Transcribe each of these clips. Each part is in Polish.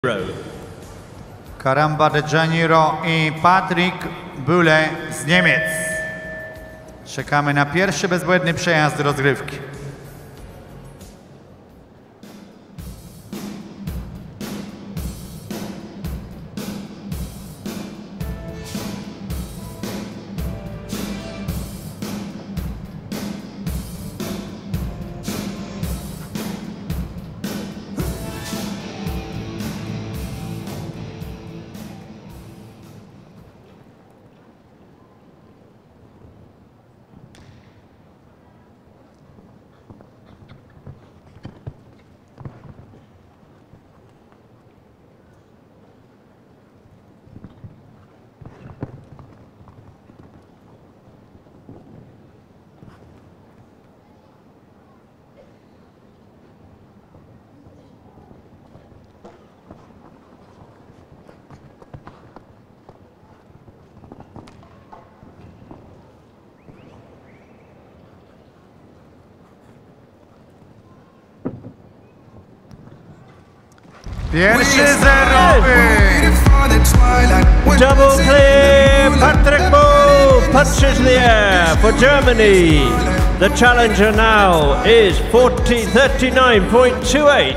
Caramba de Janeiro i Patrick Bühle z Niemiec. Czekamy na pierwszy bezbłędny przejazd rozgrywki. Pierwszy zerowy! Double clear, Patrick Bühle punches the air for Germany. The challenger now is 39.28.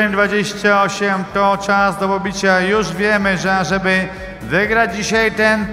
39,28 to czas do pobicia. Już wiemy, że żeby wygrać dzisiaj ten